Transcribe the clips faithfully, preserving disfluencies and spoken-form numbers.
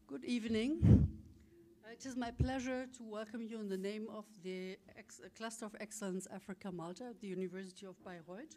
Good evening. Uh, It is my pleasure to welcome you in the name of the Ex- uh, Cluster of Excellence Africa Malta at the University of Bayreuth.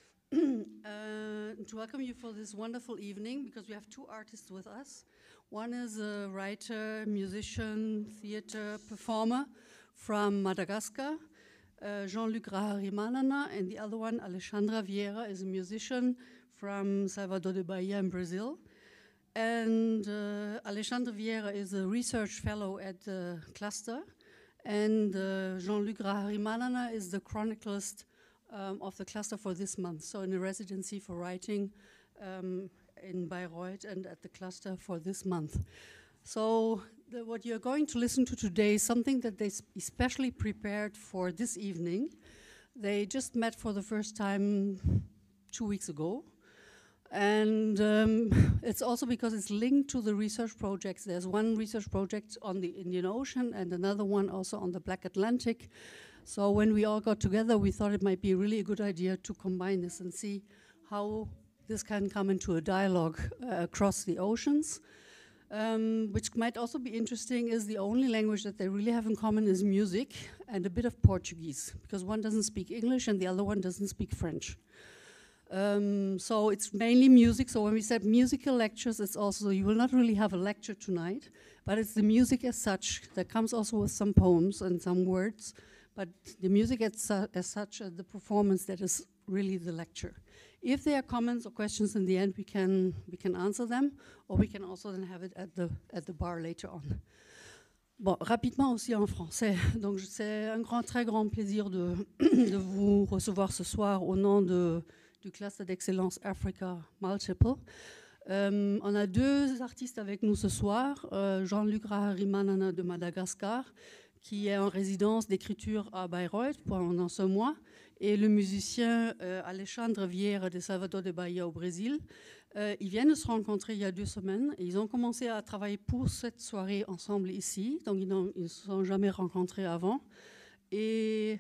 uh, to welcome you for this wonderful evening because we have two artists with us. One is a writer, musician, theater performer from Madagascar, uh, Jean-Luc Raharimanana, and the other one, Alexandra Vieira, is a musician from Salvador de Bahia in Brazil. And uh, Alexandre Vieira is a research fellow at the cluster, and uh, Jean-Luc Raharimanana is the chroniclist um, of the cluster for this month, so in a residency for writing um, in Bayreuth and at the cluster for this month. So the, what you're going to listen to today is something that they especially prepared for this evening. They just met for the first time two weeks ago. And um, it's also because it's linked to the research projects. There's one research project on the Indian Ocean and another one also on the Black Atlantic. So when we all got together, we thought it might be really a good idea to combine this and see how this can come into a dialogue uh, across the oceans. Um, which might also be interesting is the only language that they really have in common is music and a bit of Portuguese, because one doesn't speak English and the other one doesn't speak French. Um, so it's mainly music. So when we said musical lectures, it's also, you will not really have a lecture tonight, but it's the music as such that comes also with some poems and some words, but the music as, su as such, uh, the performance that is really the lecture. If there are comments or questions in the end, we can, we can answer them, or we can also then have it at the, at the bar later on. Bon, rapidement aussi en français. Donc c'est un grand, très grand plaisir de, de vous recevoir ce soir au nom de du cluster d'excellence Africa Multiple. Euh, on a deux artistes avec nous ce soir, euh, Jean-Luc Raharimanana de Madagascar, qui est en résidence d'écriture à Bayreuth pendant ce mois, et le musicien euh, Alexandre Vieira de Salvador de Bahia au Brésil. Euh, ils viennent de se rencontrer il y a deux semaines et ils ont commencé à travailler pour cette soirée ensemble ici, donc ils ne se sont jamais rencontrés avant. Et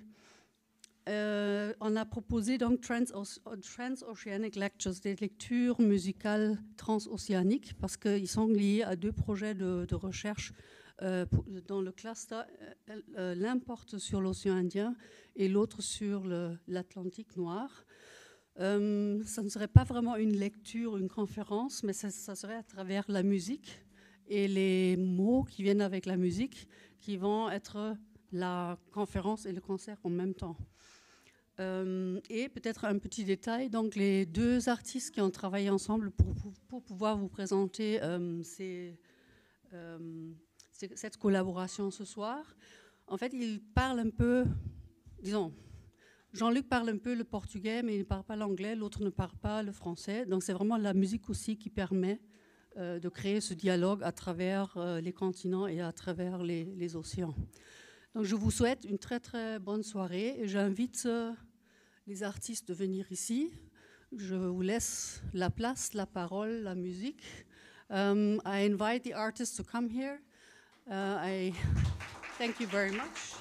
Euh, on a proposé donc Trans-Oceanic Lectures, des lectures musicales transocéaniques, parce qu'ils sont liés à deux projets de, de recherche euh, pour, dans le cluster. Euh, euh, L'un porte sur l'océan Indien et l'autre sur l'Atlantique noir. Euh, ça ne serait pas vraiment une lecture, une conférence, mais ça, ça serait à travers la musique et les mots qui viennent avec la musique qui vont être la conférence et le concert en même temps. Euh, et peut-être un petit détail, donc les deux artistes qui ont travaillé ensemble pour, pour, pour pouvoir vous présenter euh, ces, euh, ces, cette collaboration ce soir, en fait ils parlent un peu, disons, Jean-Luc parle un peu le portugais mais il ne parle pas l'anglais, l'autre ne parle pas le français, donc c'est vraiment la musique aussi qui permet euh, de créer ce dialogue à travers euh, les continents et à travers les, les océans. Donc je vous souhaite une très très bonne soirée et j'invite euh, les artistes de venir ici. Je vous laisse la place, la parole, la musique. Um, I invite the artists to come here. Uh, I thank you very much.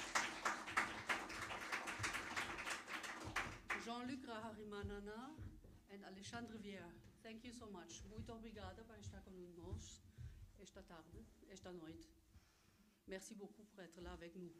Jean-Luc Raharimanana and Alexandre Vieira. Thank you so much. Muito obrigada por estar conosco esta tarde, esta noite. Merci beaucoup pour être là avec nous.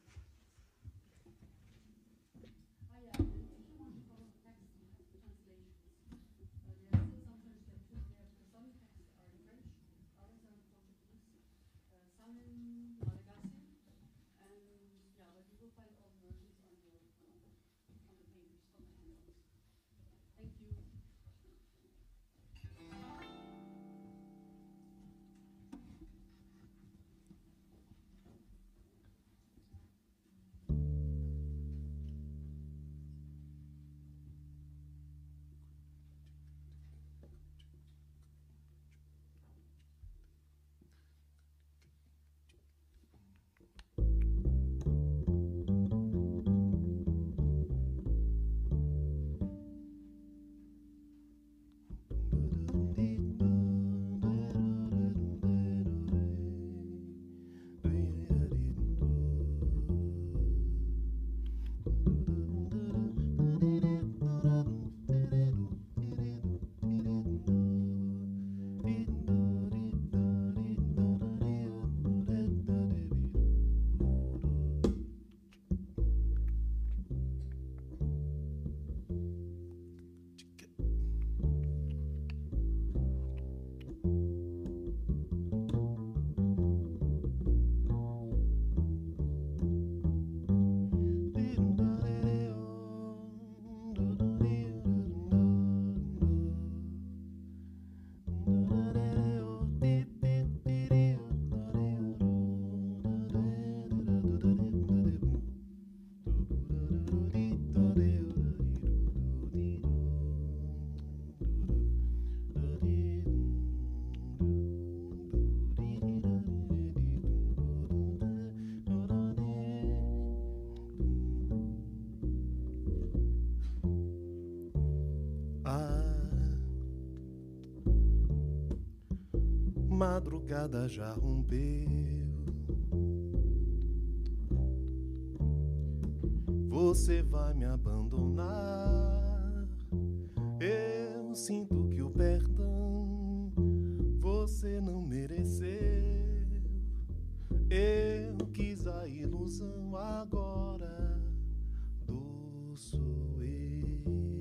madrugada já rompeu. Você vai me abandonar. Eu sinto que o perdão você não mereceu. Eu quis a ilusão, agora do sou eu.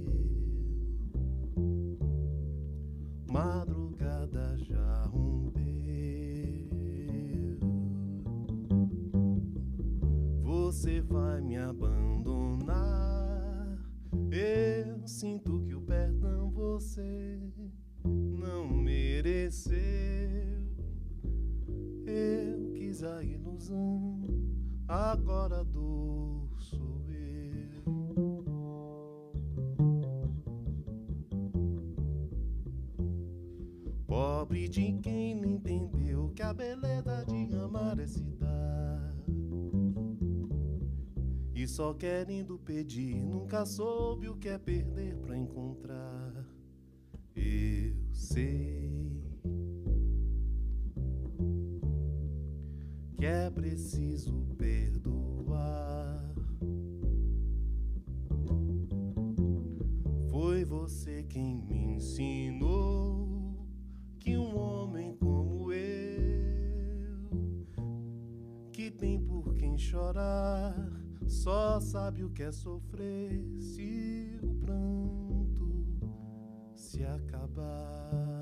Madrugada já rompeu. Você vai me abandonar. Eu sinto que o perdão você não mereceu. Eu quis a ilusão, agora dor sou eu. Pobre de quem não entendeu que a beleza de amar é se dar. E só querendo pedir, nunca soube o que é perder pra encontrar. Eu sei que é preciso perdoar. Foi você quem me ensinou que um homem como eu, que tem por quem chorar, só sabe o que é sofrer se o pranto se acabar.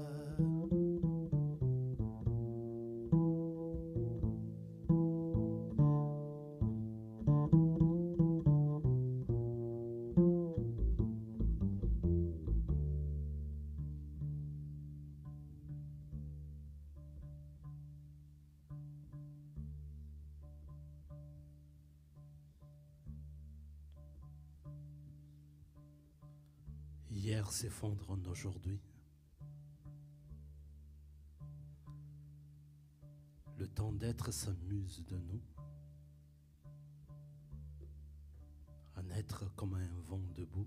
Hier s'effondre en aujourd'hui. Le temps d'être s'amuse de nous, à naître comme un vent debout,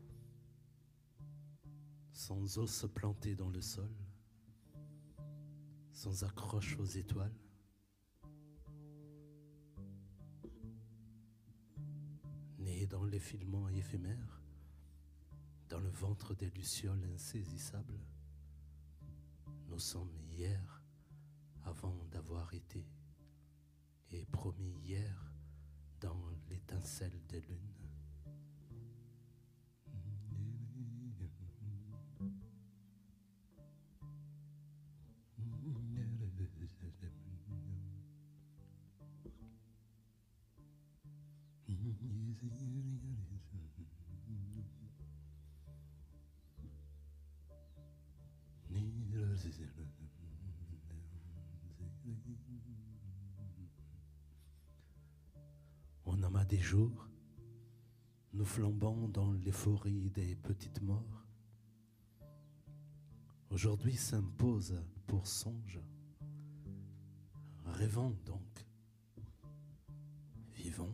sans os plantés dans le sol, sans accroche aux étoiles. Né dans l'effilement éphémère, dans le ventre des lucioles insaisissables, nous sommes hier avant d'avoir été, et promis hier dans l'étincelle des lunes. On amas des jours, nous flambons dans l'euphorie des petites morts. Aujourd'hui s'impose pour songe. Rêvons donc, vivons,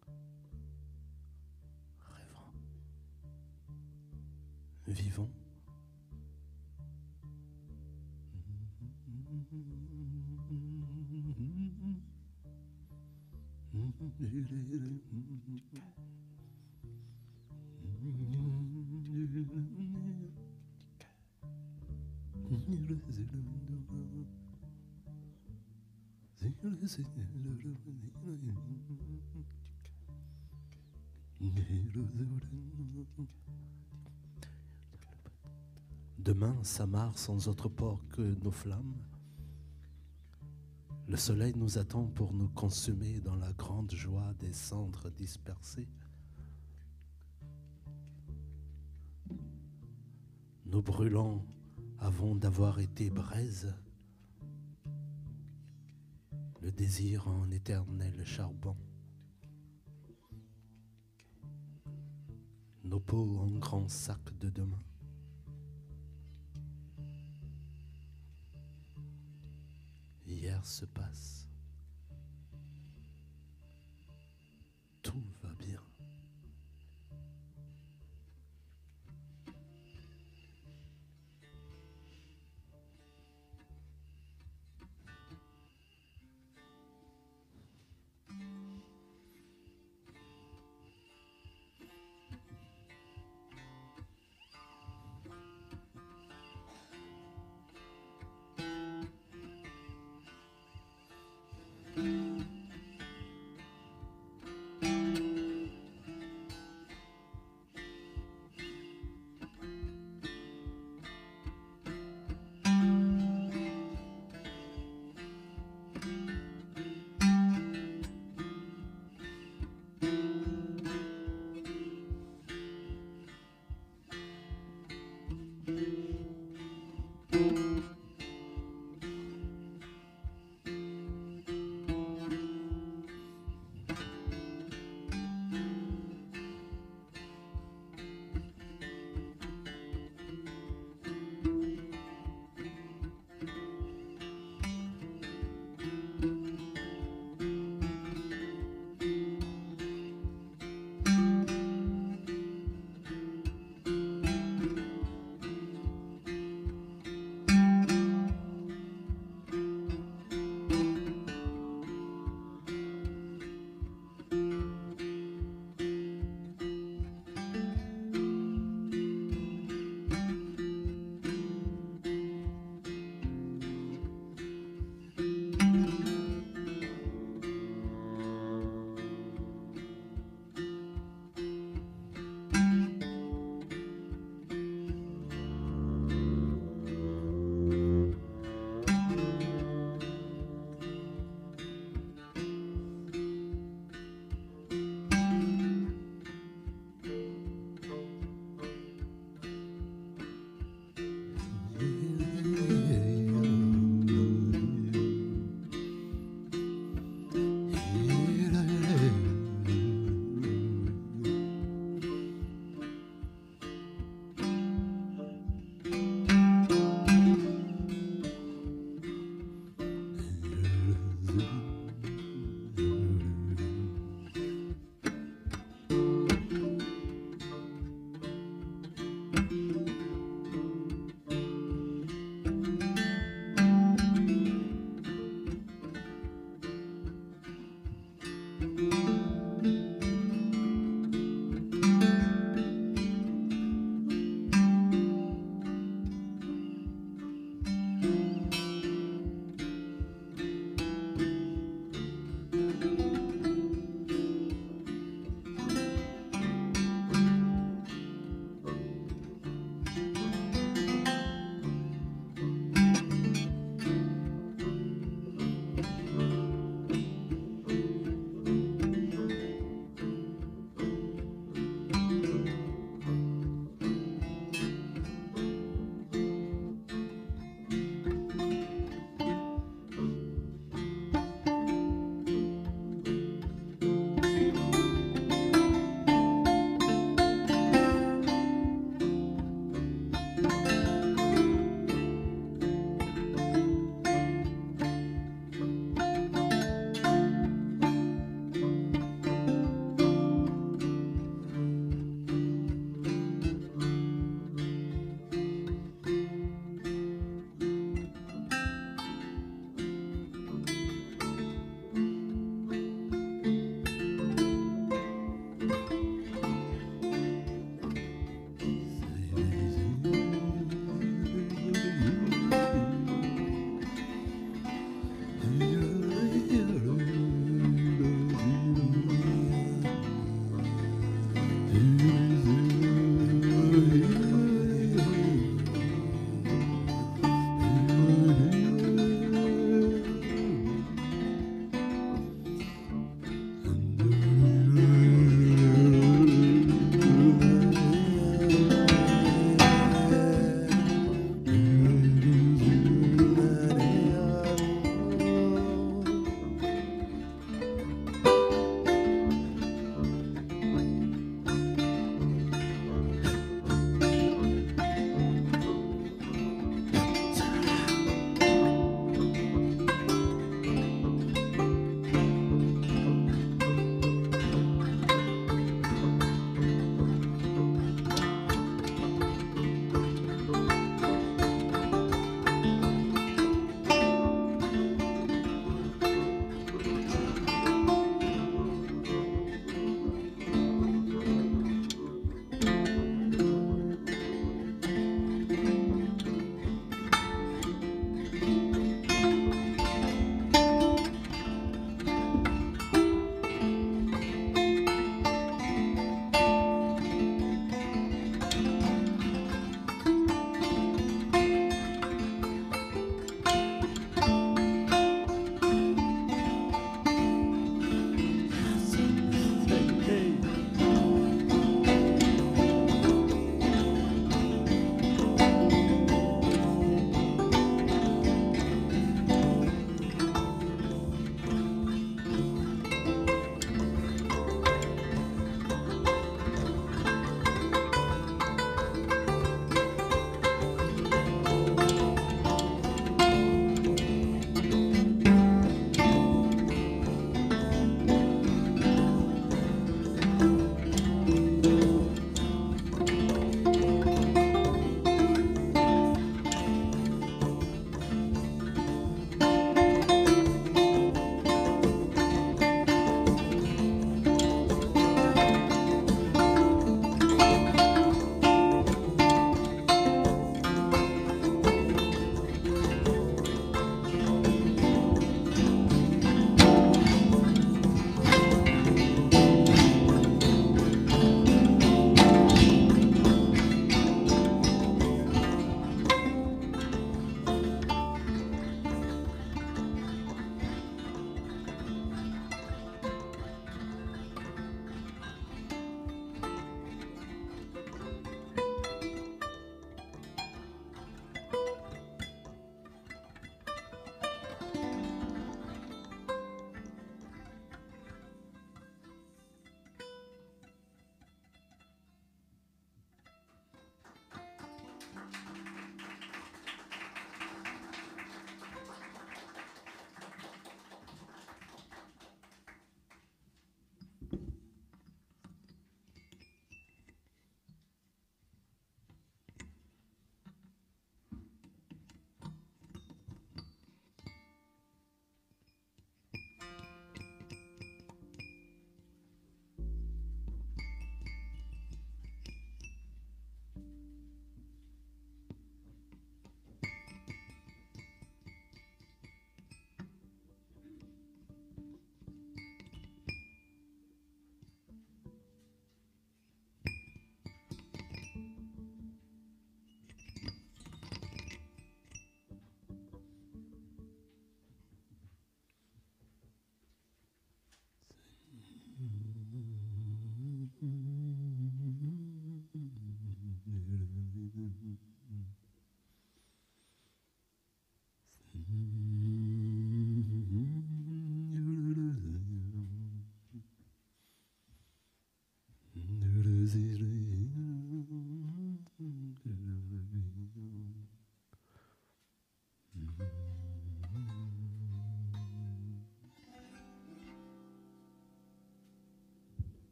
rêvons, vivons. Demain s'amarre sans autre port que nos flammes. Le soleil nous attend pour nous consumer dans la grande joie des cendres dispersées. Nous brûlons avant d'avoir été braise, le désir en éternel charbon. Nos peaux en grands sacs de demain. Hier se passe. Tout va bien. Thank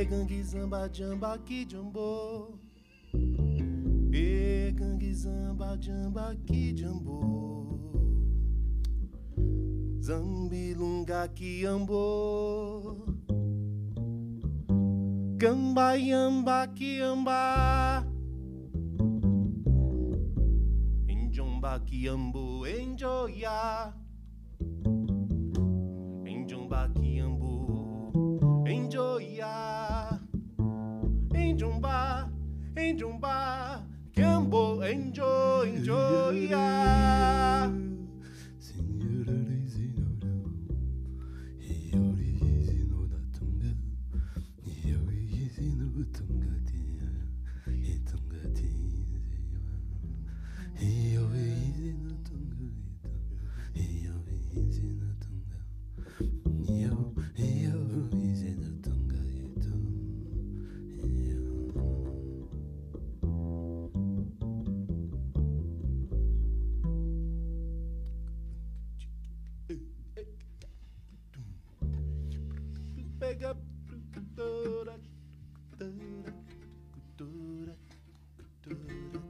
E gangue zamba jamba ki jambo. E gangue zamba jamba ki jambo. Zambilunga ki ambo. Gamba yamba ki yamba. Enjomba ki ambo enjoya. Enjomba ki ambo enjoya. Enjomba, enjomba ki ambo enjo enjoya. Pega cultura, cultura, cultura, cultura,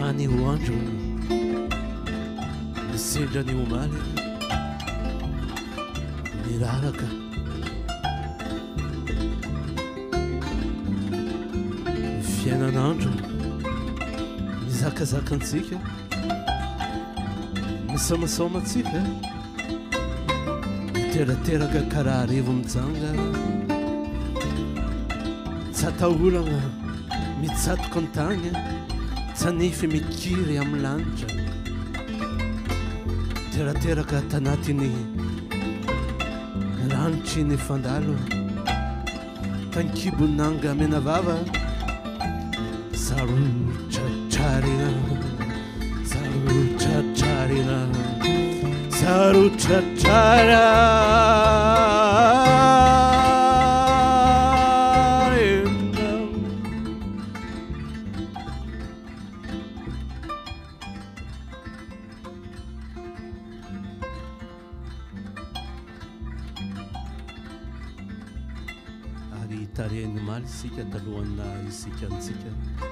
Ani o anjo deseja-ne o mal miraraka fiainan'andro mizakazaka antsika misomasomatsika miterateraka karaha revo mijanga tsy ataolana mitsatoka an-tagny tsanify mikiry amin'ny lanitra terateraka tanatiny lanitry ny fandalo tankibonanga menavava sarotratrarina sarotratrarina sarotratrarina tareny maly isika talohana isika antsika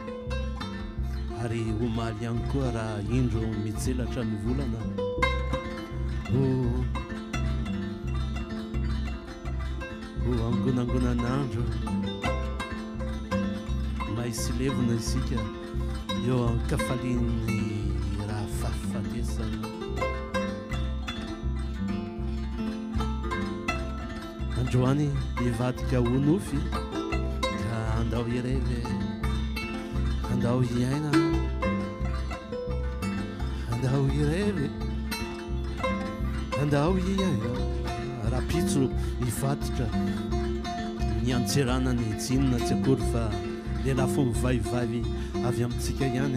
ary omaly ihany koa raha indro mitselatra ny volana ho ho angonangonan'andro mahisy levona isika eo ankafaliany raha fahafatesana androany ivadika ho nofy ka andao ireve andao iaina andao ireve andao iaina raha pitso ifatitra ny antserana ny tsinona tsy akory fa lehilahy fo mivaivavy avy amintsika ihany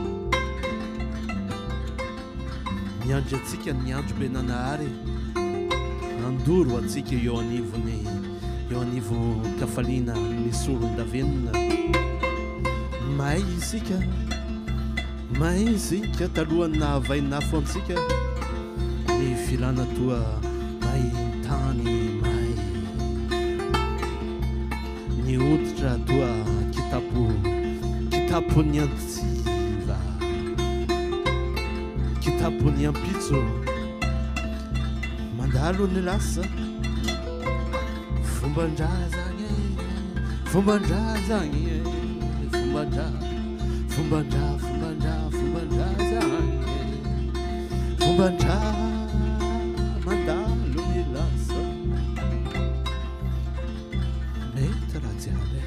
miandry atsika ny andro be nanahary andoro atsika eo anivony eo anivo kafaliana misoron-davenina may isika may isika talohany nahavainafo antsika ny filana toa may tany may ny oditra toa kitapo kitapony antsiva kitapony ampitso mandalo ny lasa fombandrazagny fombandrazagny fombandra fombandra fombandra fombandrazagny fombandra mandalo ny lasa mety raha jiaby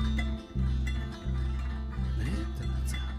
mety raha jiaby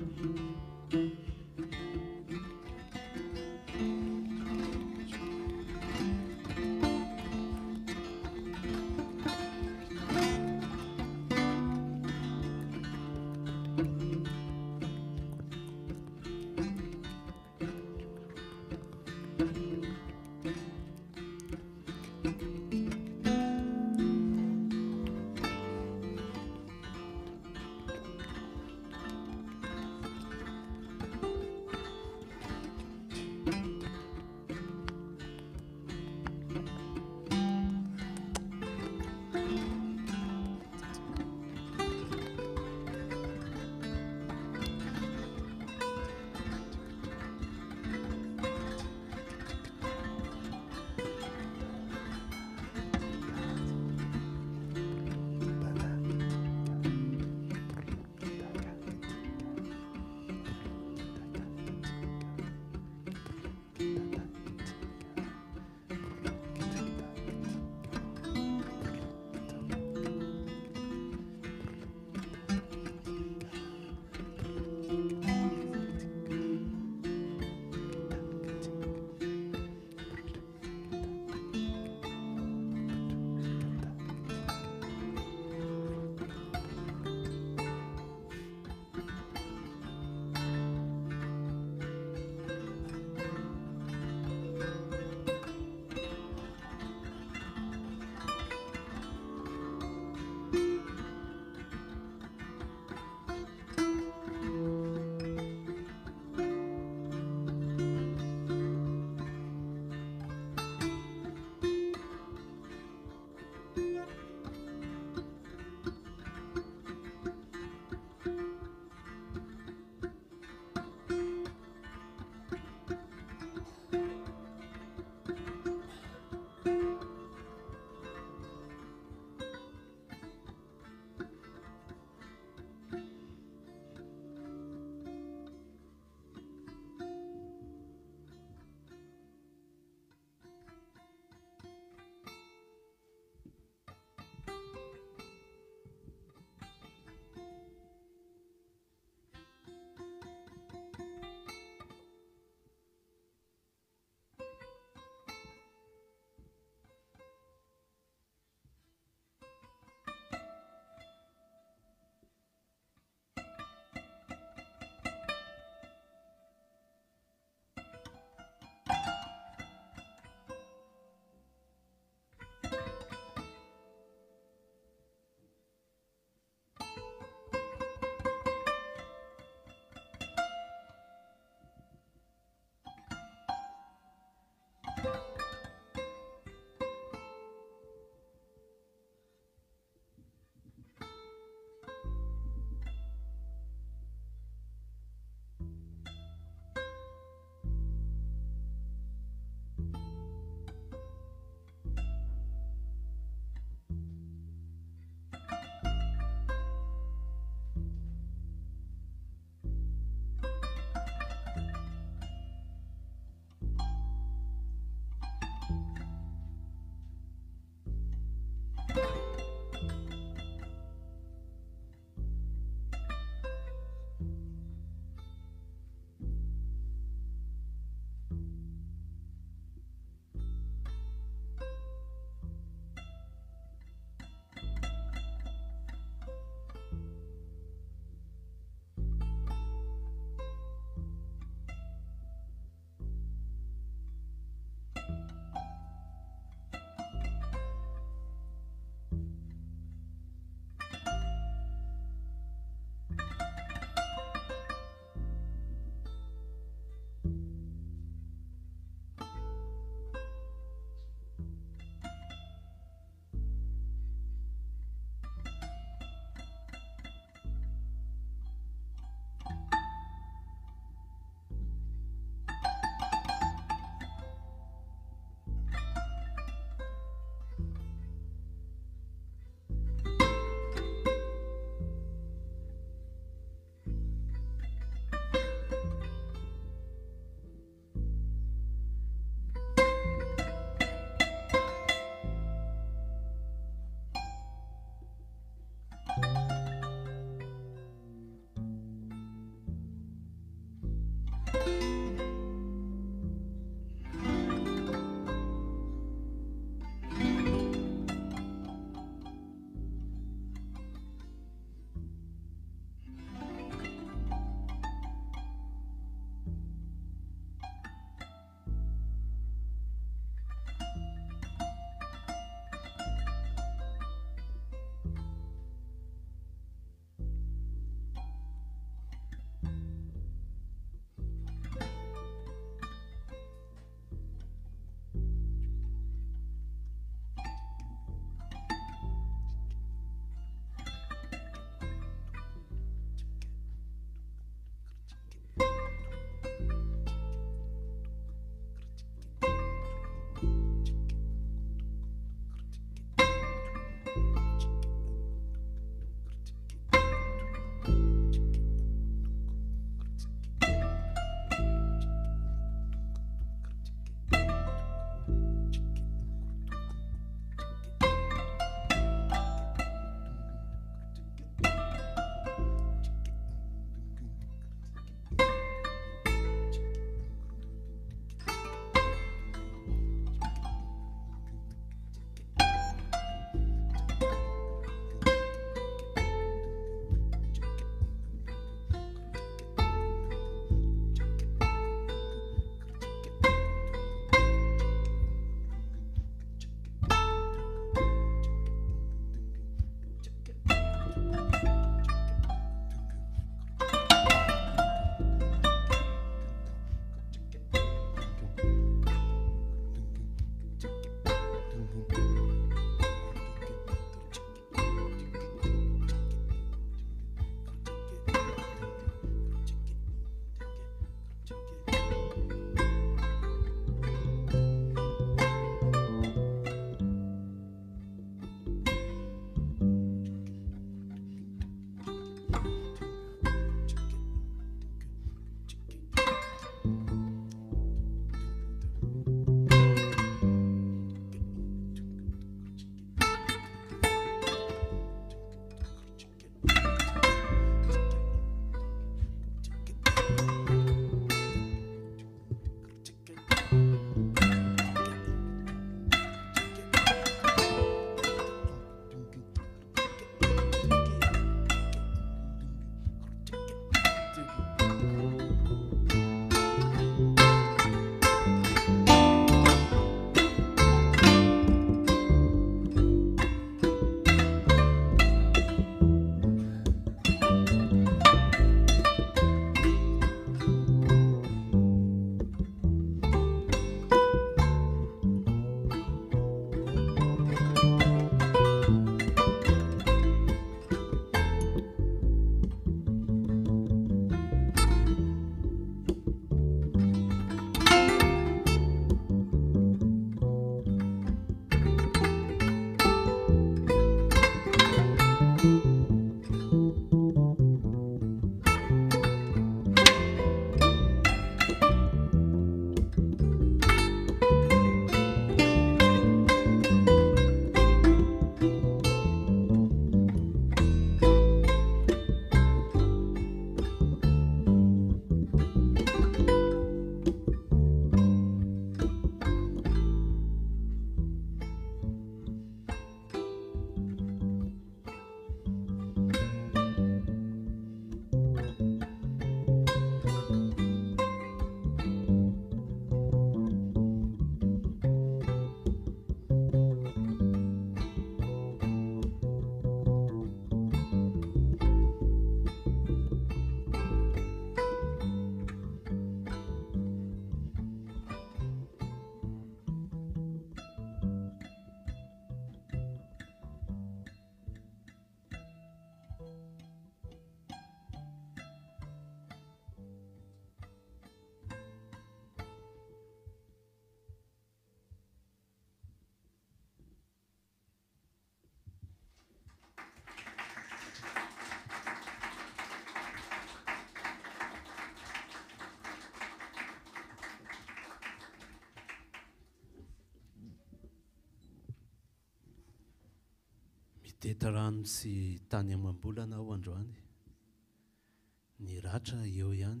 Mitety rano sy tany amam-bolana aho androany. Ny ratra eo ihany,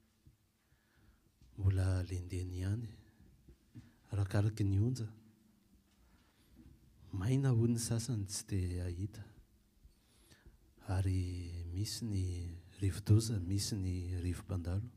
mbola lendeny ihany, arakaraky ny onja. Maina hoy ny sasany tsy dia ahita. Ary misy ny rivo-doza, misy ny rivo-pandalo.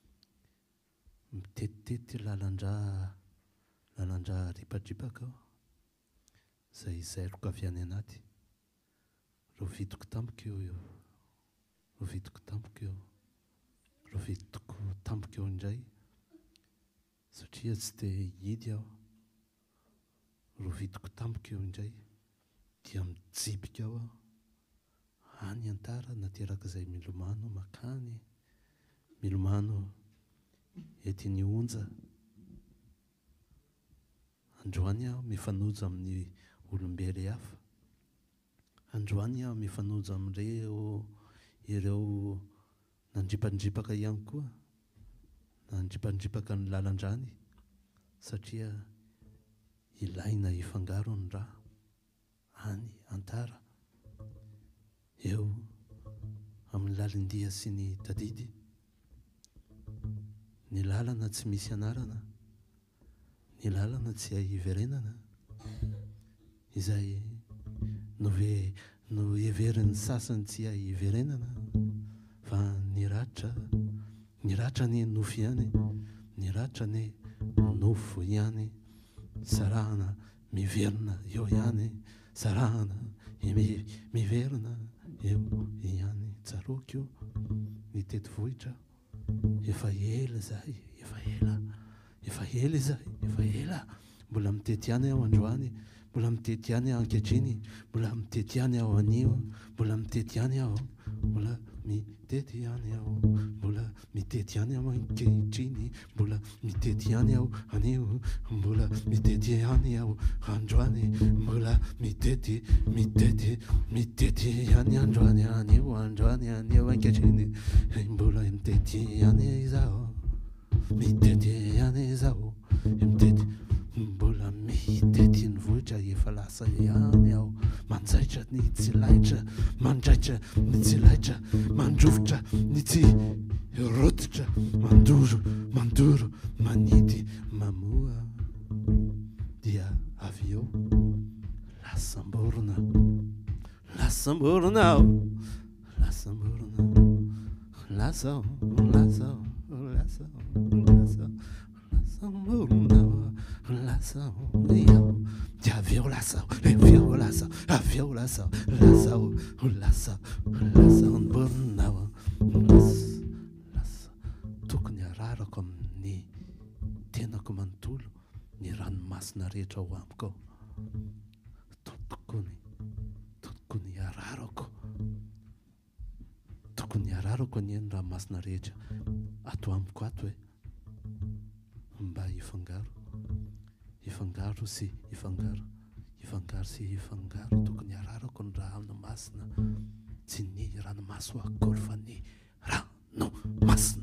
Mitetitety lalandra, lalandra ripadripaka aho. Izay zairoko avy any anaty. Rovidiko tampoka eo eo. Rovidiko tampoka eo. Rovidiko tampoka eo indray. Satria tsy dia hidy aho. Rovidiko tampoka eo indray. Dia mijibika aho aho. Any antara naterak'izay milomano makany. Milomano ety ny onja. Androany aho mifanojo amin'ny olombely hafa. Androany aho mifanojo amin'ireo ireo nandripandripaka ihany koa. Nandripandripaka ny lalandrany. Satria ilaina hifangaro ny raha any antara. Eo amin'ny lalindia sy ny tadidy. Ny lalana tsy misy anarana. Ny lalana tsy hay hiverenana. Izay no ve no heverin'ny sasany tsy hay hiverenana. Fa ny ratra, ny ratra ny nofo ihany. Ny ratra ny nofo ihany. Sarahana miverina eo ihany. Sarahana miverina eo ihany. Tsaroako io ny teti-vohitra. Efa ela zahay, efa ela. Efa ela zahay, efa ela. Mbola mitety ihany aho androany. Mbola mitety ihany aho ankehitriny. Mbola mitety ihany aho anio. Mbola mitety ihany aho. Mbola mitety ihany aho. Mbola mitety ihany aho ankehitriny. Mbola mitety ihany aho anio. Mbola mitety ihany aho androany. Mbola mitety, mitety, mitety ihany androany anio. Androany anio ankehitriny. Mbola mitety ihany izaho. Mitety ihany izaho. Mitety. Mbola mitety ny vohitra efa lasa ihany aho. Manjaitra ny tsy laitra. Mandraitra ny tsy laitra. Mandrofotra ny tsy rototra. Mandoro, mandoro, manidy, mamoa. Dia avy eo lasam-borona. Lasam-borona aho. Lasam-borona. Lasa, lasa, lasa, lasa. Lasam-borona aho. Lasa, eo. Dia avy eo lasa, avy eo lasa, avy eo lasa, lasa, lasa, lasa ny borona aho. Lasa, lasa. Tokony ararako amin'ny tenako manontolo ny ranomasina rehetra ao amiko ao. Tokony, tokony ararako. Tokony ararako ny ranomasina rehetra ato amiko ato e. Mba hifangaro. Hifangaro sy hifangaro. Hifangaro sy hifangaro. Tokony ararako ny ranomasina. Tsy ny ranomaso akory fa ny ranomasina.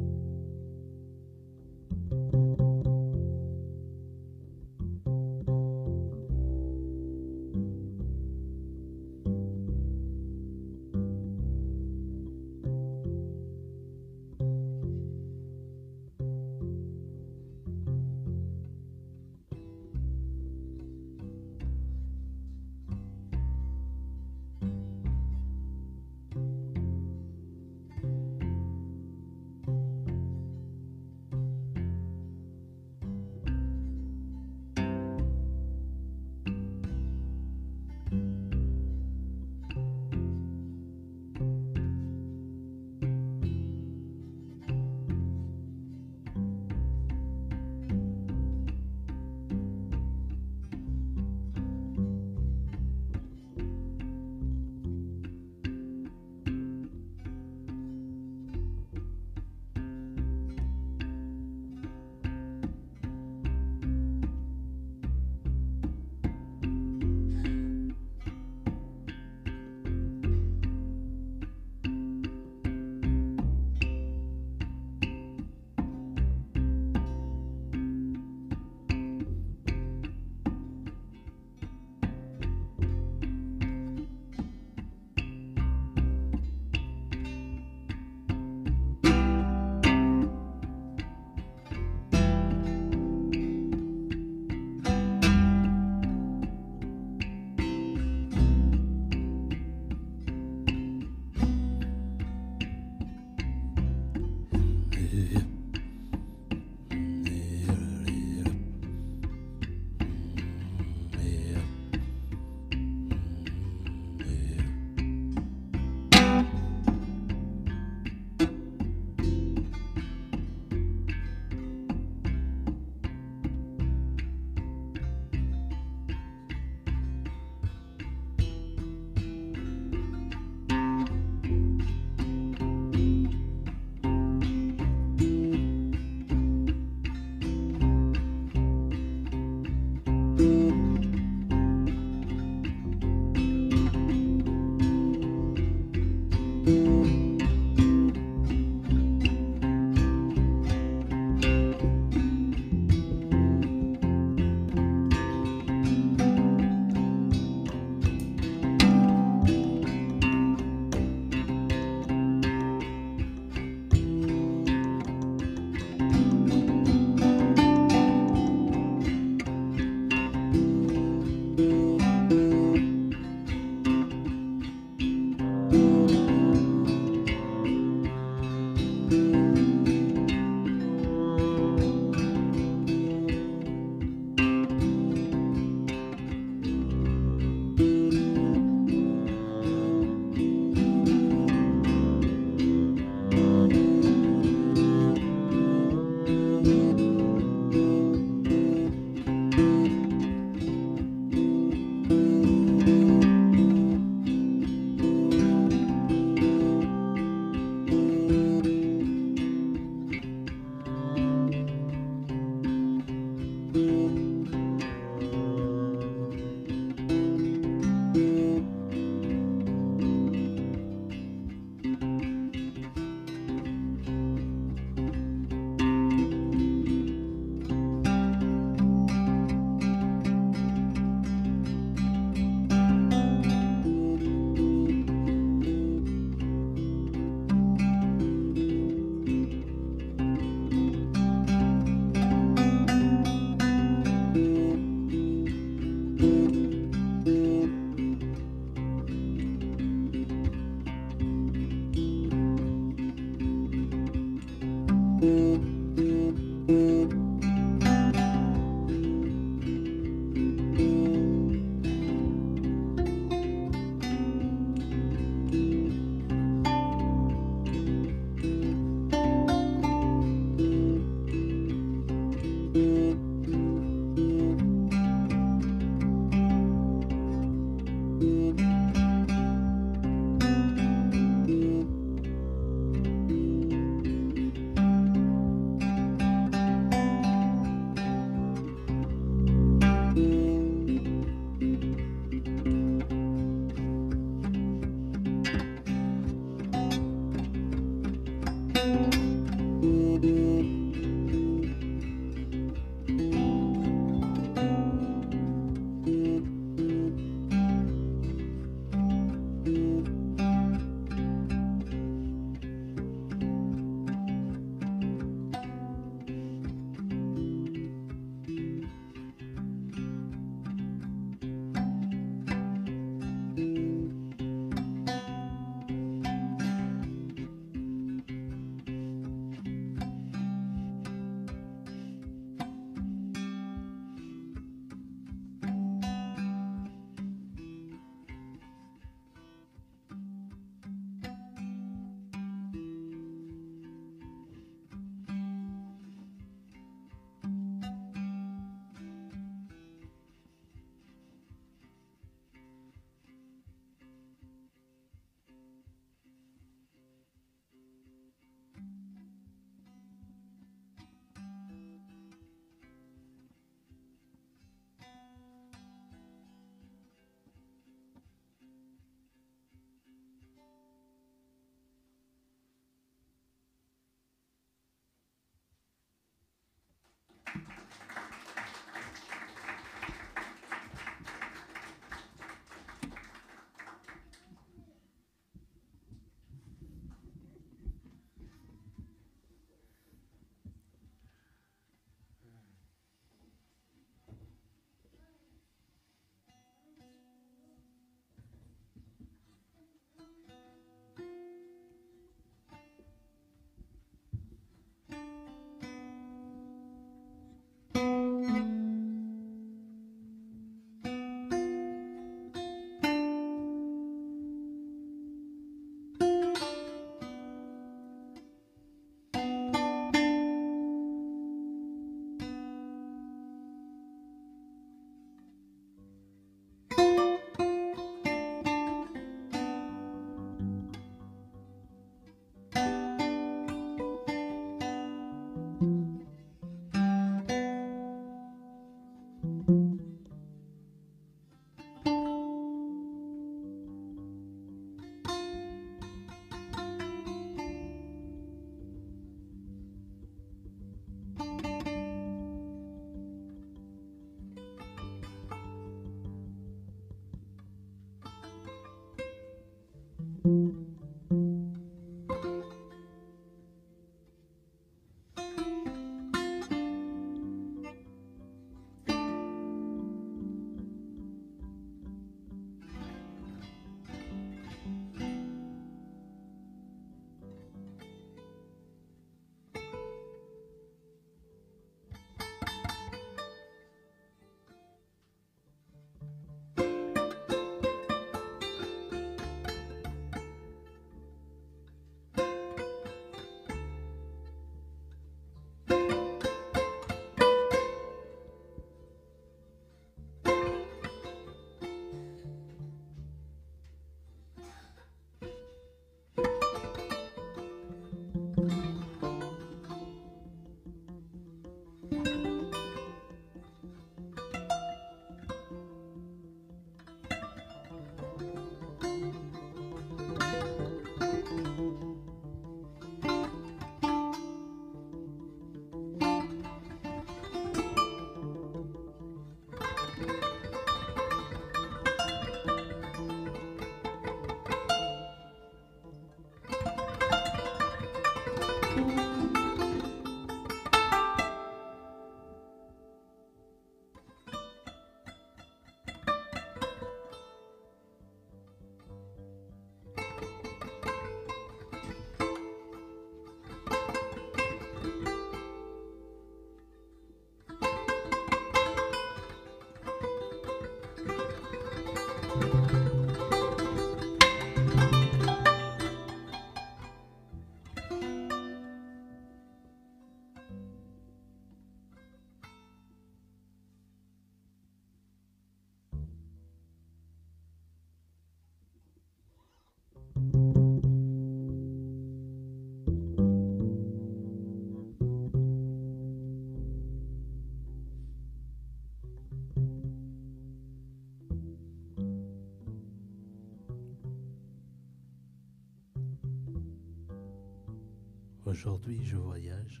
Aujourd'hui, je voyage.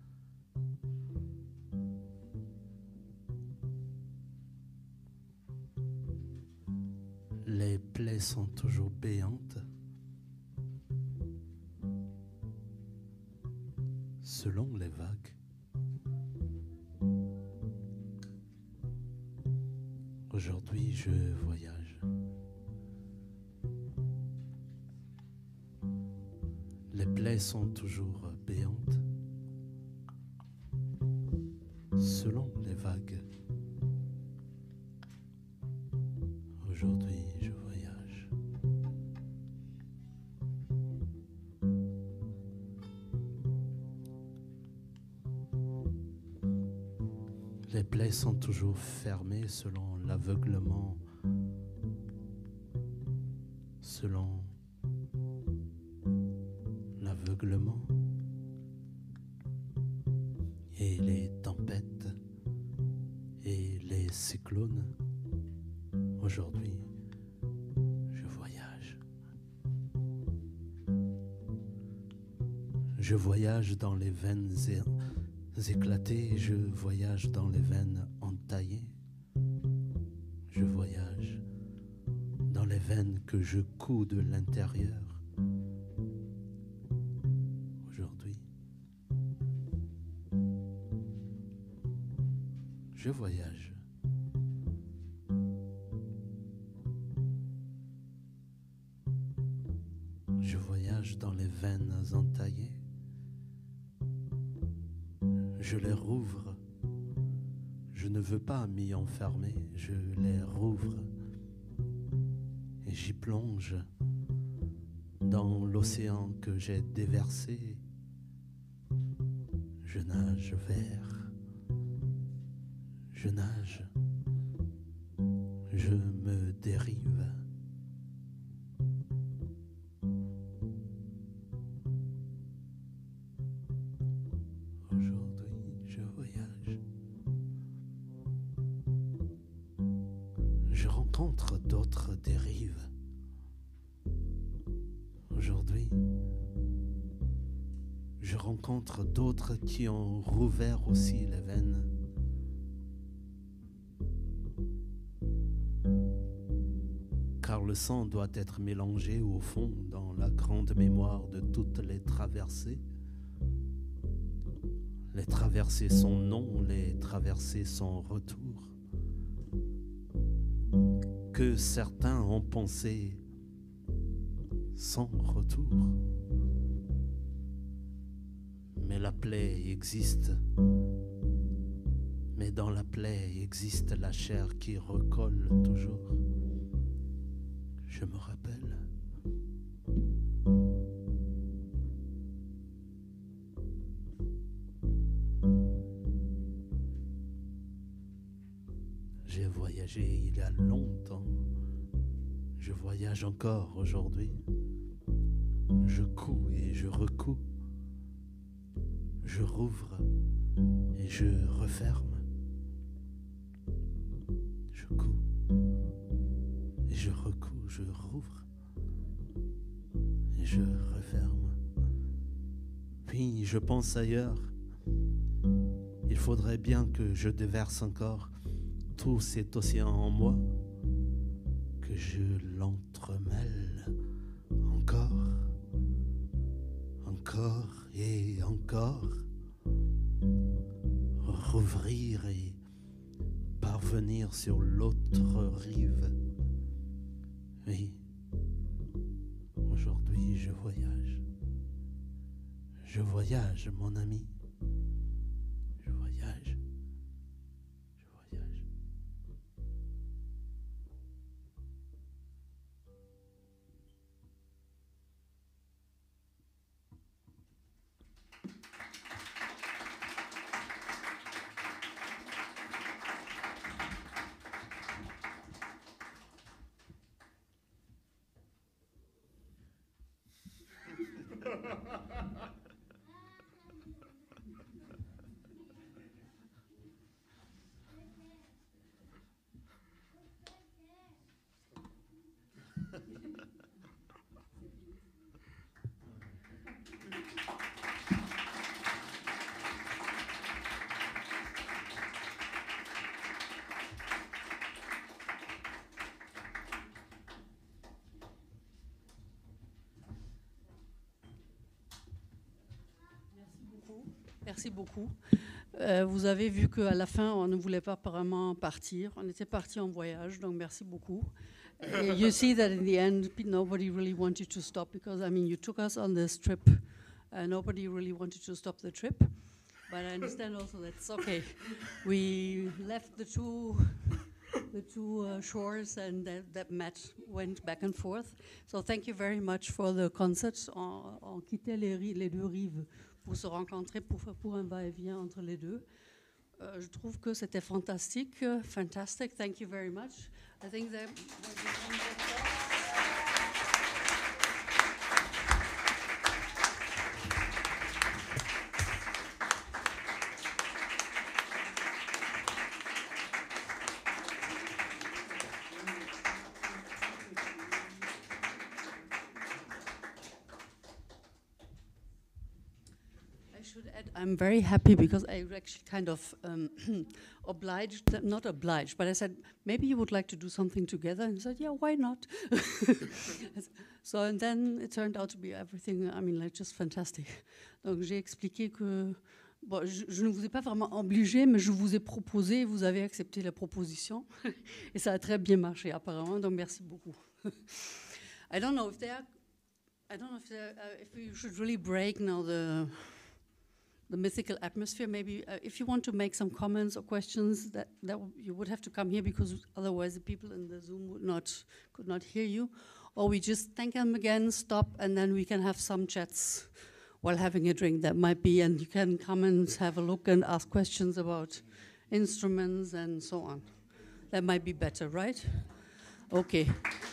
Les plaies sont toujours béantes. Selon les vagues. Aujourd'hui, je voyage. Les plaies sont toujours béantes. Selon les vagues. Aujourd'hui, je voyage. Les plaies sont toujours fermées selon l'aveuglement, selon l'aveuglement et les tempêtes et les cyclones. Aujourd'hui, je voyage. Je voyage dans les veines éclatées, je voyage dans les veines entaillées. Je voyage dans les veines que je couds de l'intérieur. Aujourd'hui, je voyage. Je voyage dans les veines entaillées. Je les rouvre. Je ne veux pas m'y enfermer. Je les rouvre. Et j'y plonge dans l'océan que j'ai déversé. Je nage vers. Je nage. Je me dérive. Je rencontre d'autres dérives. Aujourd'hui, je rencontre d'autres qui ont rouvert aussi les veines. Car le sang doit être mélangé au fond dans la grande mémoire de toutes les traversées. Les traversées sont non, les traversées sont retour. Que certains ont pensé sans retour. Mais la plaie existe. Mais dans la plaie existe la chair qui recolle toujours. Je me rappelle. J'ai voyagé il y a longtemps. Je voyage encore aujourd'hui. Je couds et je recouds. Je rouvre et je referme. Je couds et je recouds, je rouvre et je referme. Puis je pense ailleurs. Il faudrait bien que je déverse encore tout cet océan en moi, que je l'entremêle encore, encore et encore, rouvrir et parvenir sur l'autre rive. Oui, aujourd'hui je voyage. Je voyage, mon ami. Je voyage. Merci beaucoup. Euh, vous avez vu qu'à la fin, on ne voulait pas vraiment partir. On était parti en voyage, donc merci beaucoup. Uh, you see that in the end, nobody really wanted to stop because, I mean, you took us on this trip. Uh, nobody really wanted to stop the trip. But I understand also that's okay. We left the two, the two uh, shores and that, that met, went back and forth. So thank you very much for the concert. On, on quittait les, les deux rives pour se rencontrer, pour, pour un va-et-vient entre les deux. Euh, je trouve que c'était fantastique. Uh, fantastic. Thank you very much. I think that... I should said, I'm very happy because I actually kind of um, obliged, them, not obliged, but I said, maybe you would like to do something together. And he said, yeah, why not? So, and then it turned out to be everything, I mean, like, just fantastic. Donc, j'ai expliqué que, bon, je, je ne vous ai pas vraiment obligé, mais je vous ai proposé, vous avez accepté la proposition. Et ça a très bien marché, apparemment, donc merci beaucoup. I don't know if there are, I don't know if, there, uh, if we should really break now the the mythical atmosphere. Maybe uh, if you want to make some comments or questions, that that you would have to come here because otherwise the people in the Zoom would not could not hear you. Or we just thank them again, stop, and then we can have some chats while having a drink. That might be, and you can come and have a look and ask questions about instruments and so on. That might be better, right? Okay.